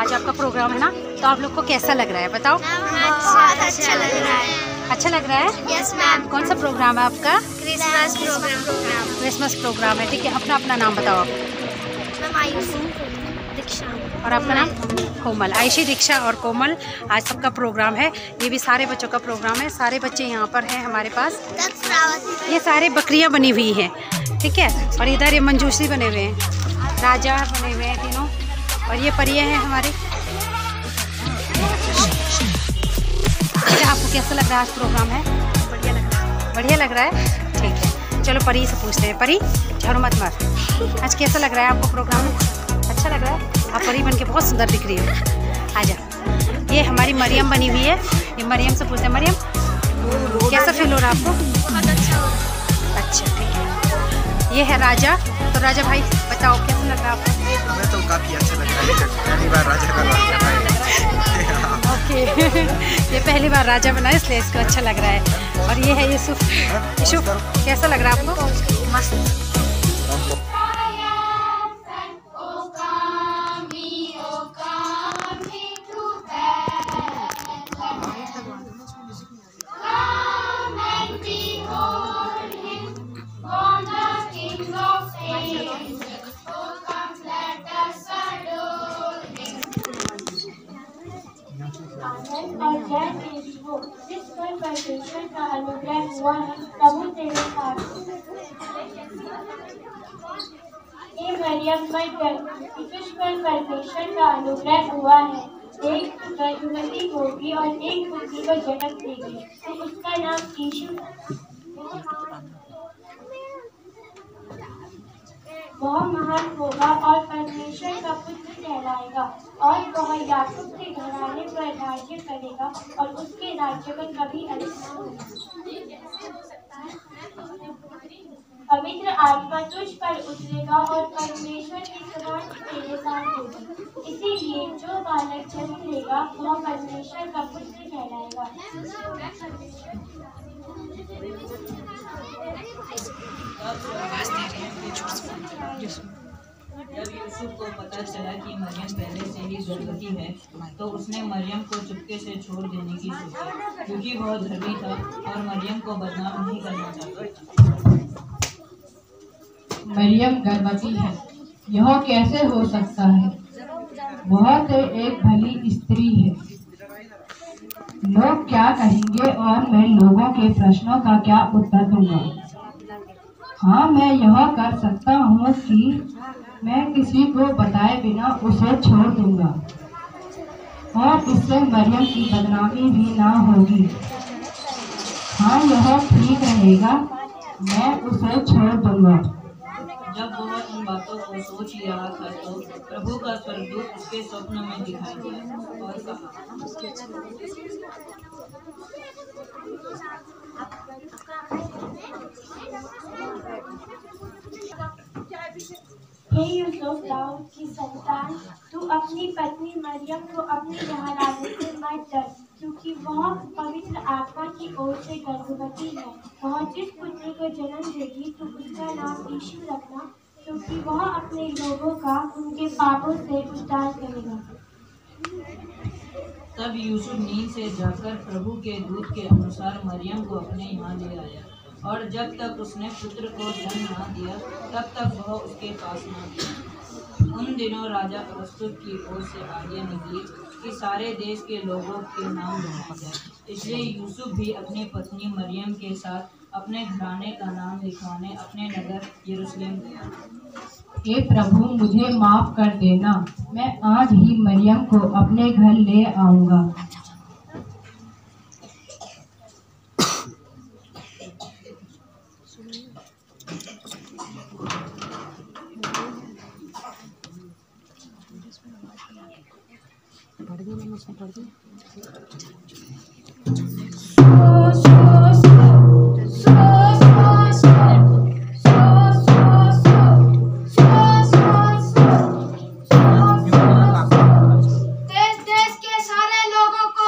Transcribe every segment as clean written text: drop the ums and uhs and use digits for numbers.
आज आपका प्रोग्राम है ना, तो आप लोग को कैसा लग रहा है बताओ? बहुत अच्छा लग रहा है। अच्छा लग रहा है? Yes ma'am. कौन सा प्रोग्राम है आपका? Christmas programme. क्रिसमस प्रोग्राम है, ठीक है। अपना अपना नाम बताओ आप। मैम आयुषी, दीक्षा और आपका नाम? कोमल। आयुषी, दीक्षा और कोमल, आज सबका प्रोग्राम है। ये भी सारे बच्चों का प्रोग्राम है। सारे बच्चे यहाँ पर हैं हमारे पास। ये सारे बकरियाँ बनी हुई हैं, ठीक है। और इधर ये मंजूसी बने हुए हैं, राजा बने हुए हैं तीनों, और ये परियां हैं हमारे। आपको कैसा लग रहा है आज प्रोग्राम है? बढ़िया लग रहा है। बढ़िया लग रहा है, ठीक है। चलो परी से पूछते हैं। परी, झाड़ू मत मार। आज कैसा लग रहा है आपको प्रोग्राम? अच्छा लग रहा है? आप परी बन के बहुत सुंदर दिख रही हो। आजा। ये हमारी मरियम बनी हुई है। ये मरियम से पूछते हैं। मरियम, कैसा फील हो रहा है आपको? बहुत अच्छा हो रहा है। अच्छा, ठीक है। ये है राजा। तो राजा भाई बताओ कैसा लग रहा है आपको? हमें तो काफ़ी अच्छा लग रहा है। पहली बार राजा का रोल कर रहा है। ओके। ये पहली बार राजा बना है, इसलिए इसको अच्छा लग रहा है। और ये है यूसुफ। यूसुफ, कैसा लग रहा है आपको? मस्त। और जय यीशु, जिस पर परमेश्वर का अनुग्रह हुआ है, प्रभु तेरे साथ। हे मरियम, जिस पर परमेश्वर का अनुग्रह हुआ है, एक गर्भवती होगी और एक पुत्री को जन्म देगी, तो उसका नाम यीशु। वह महान होगा और परमेश्वर का पुत्र कहलाएगा, और वह याकूब के घराने पर राज्य करेगा, और उसके राज्य का कभी अंत न होगा। पवित्र आत्मा तुझ पर उतरेगा और परमेश्वर की समान तेरे साथ होगी। इसीलिए जो बालक जन्म लेगा वह परमेश्वर का पुत्र कहलाएगा। जब यूसुफ को पता चला कि मरियम पहले से ही गर्भवती है, तो उसने मरियम को चुपके से छोड़ देने की सोची, क्योंकि वह धर्मी था और मरियम को बदनाम नहीं करना चाहता। मरियम गर्भवती है, यह कैसे हो सकता है? वह तो एक भली स्त्री है। लोग क्या कहेंगे और मैं लोगों के प्रश्नों का क्या उत्तर दूंगा? हाँ, मैं यह कर सकता हूँ कि मैं किसी को बताए बिना उसे छोड़ दूंगा, और इससे मरियम की बदनामी भी ना होगी। हाँ, यह ठीक रहेगा, मैं उसे छोड़ दूंगा। जब वह इन बातों को सोच ही रहा था, तो प्रभु का स्वर्गदूत उसके स्वप्न में दिखाई दिया और कहा, हे यूसुफ, दाऊद की संतान, तू अपनी पत्नी मरियम को अपने यहाँ लाने से मत डर, क्योंकि वह पवित्र आत्मा की ओर से गर्भवती है। वह जिस पुत्र को जन्म देगी, तो उसका नाम यीशु रखना, क्योंकि वह अपने लोगों का उनके पापों से उद्धार करेगा। तब यूसुफ नींद से जाकर प्रभु के दूत के अनुसार मरियम को अपने यहाँ ले आया, और जब तक उसने पुत्र को जन्म न दिया, तब तक वह उसके पास न गया। उन दिनों राजा अगस्तुस की ओर से आज्ञा निकली कि सारे देश के लोगों के नाम लिखाए जाए। इसलिए यूसुफ भी अपनी पत्नी मरियम के साथ अपने घराने का नाम लिखवाने अपने नगर यरूशलेम गया। हे प्रभु, मुझे माफ कर देना, मैं आज ही मरियम को अपने घर ले आऊंगा। देश देश के सारे लोगों को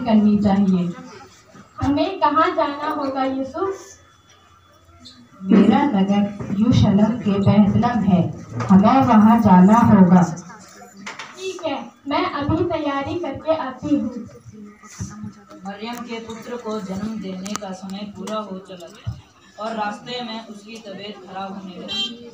करनी चाहिए। हमें कहाँ जाना होगा यूसुफ? मेरा नगर यरूशलेम के बैतलहम है, हमें वहाँ जाना होगा। ठीक है, मैं अभी तैयारी करके आती हूँ। मरियम के पुत्र को जन्म देने का समय पूरा हो चला था और रास्ते में उसकी तबीयत खराब होने लगी।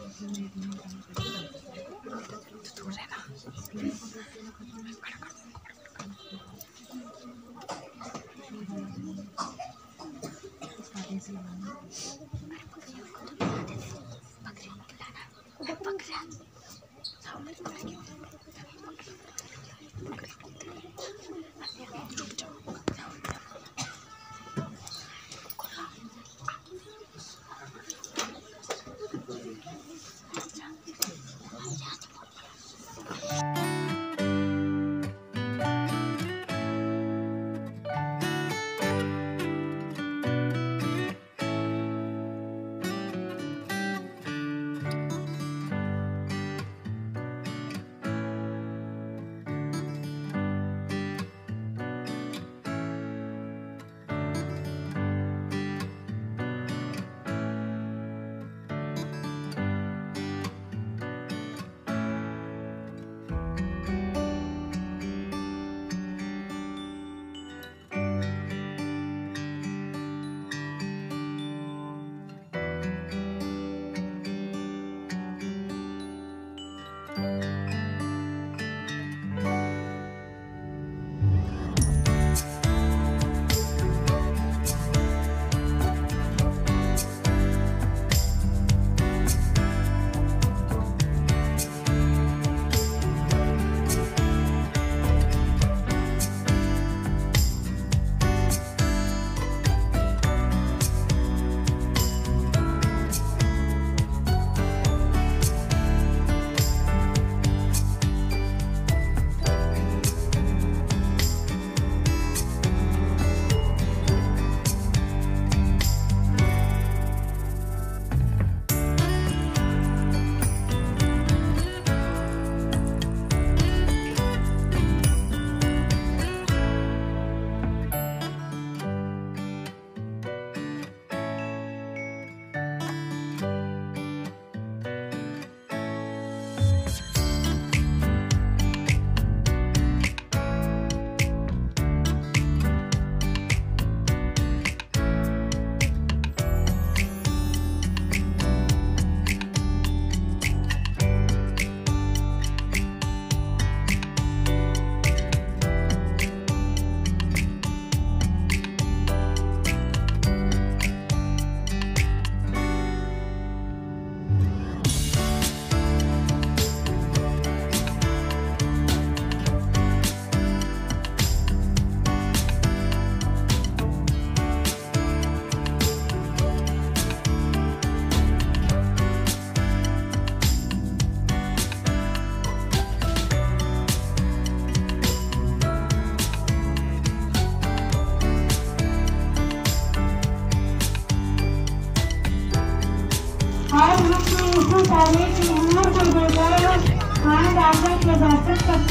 आज हम यीशु साले की उम्र को देखकर हम राजा के दर्शन करते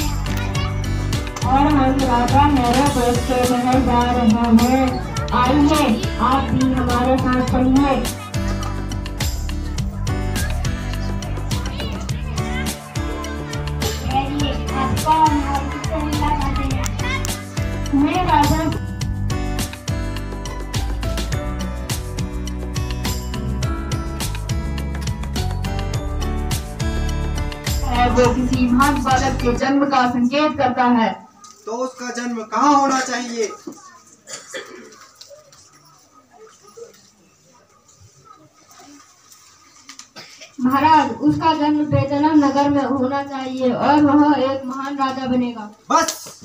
हैं और हम राजा हेरोदेस के महल जा रहे हैं। आइए आप भी हमारे साथ चलिए। आपका हमारे से मिला जाते हैं। मैं राजा वो किसी महान बालक के जन्म का संकेत करता है। तो उसका जन्म कहाँ होना चाहिए? महाराज, उसका जन्म बैतलहम नगर में होना चाहिए और वह एक महान राजा बनेगा। बस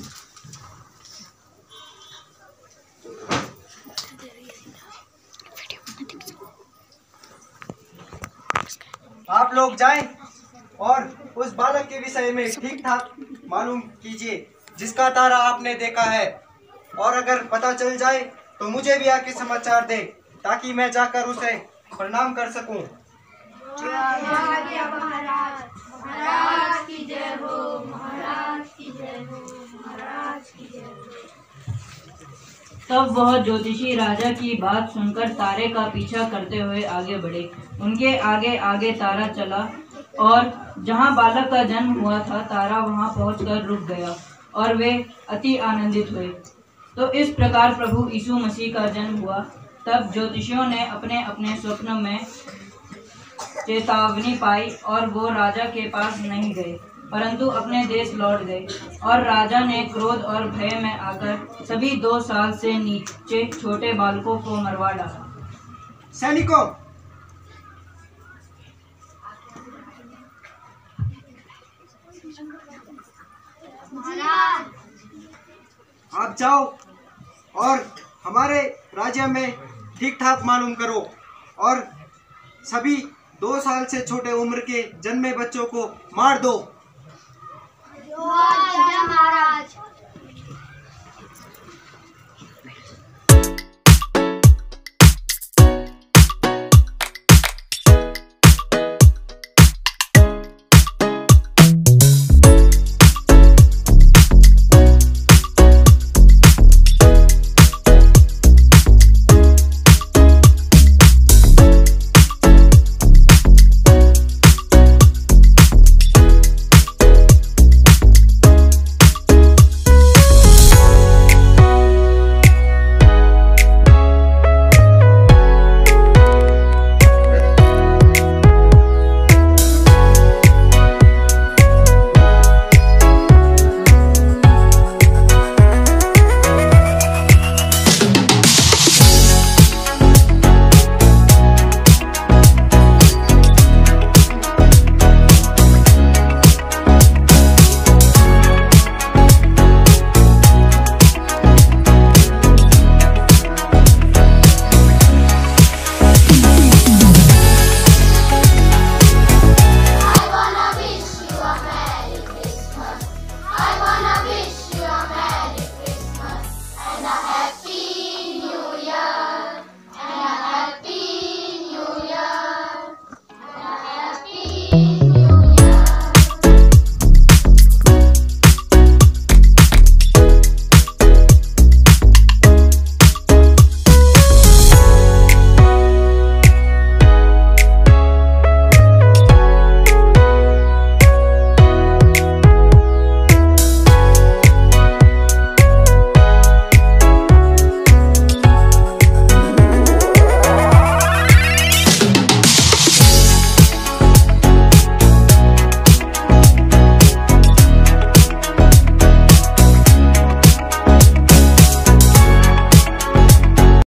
आप लोग जाएं और उस बालक के विषय में ठीक ठाक मालूम कीजिए जिसका तारा आपने देखा है, और अगर पता चल जाए तो मुझे भी आके समाचार दे ताकि मैं जाकर उसे प्रणाम कर सकूं। महाराज की जय हो, महाराज की जय हो, महाराज की जय हो। तब वह ज्योतिषी राजा की बात सुनकर तारे का पीछा करते हुए आगे बढ़े। उनके आगे आगे तारा चला और जहाँ बालक का जन्म हुआ था तारा वहाँ पहुँचकर रुक गया और वे अति आनंदित हुए। तो इस प्रकार प्रभु यीशु मसीह का जन्म हुआ। तब ज्योतिषियों ने अपने अपने स्वप्न में चेतावनी पाई और वो राजा के पास नहीं गए परंतु अपने देश लौट गए। और राजा ने क्रोध और भय में आकर सभी 2 साल से नीचे छोटे बालकों को मरवा डाला। सैनिकों, आप जाओ और हमारे राज्य में ठीक ठाक मालूम करो और सभी 2 साल से छोटे उम्र के जन्मे बच्चों को मार दो। जो आज हमारा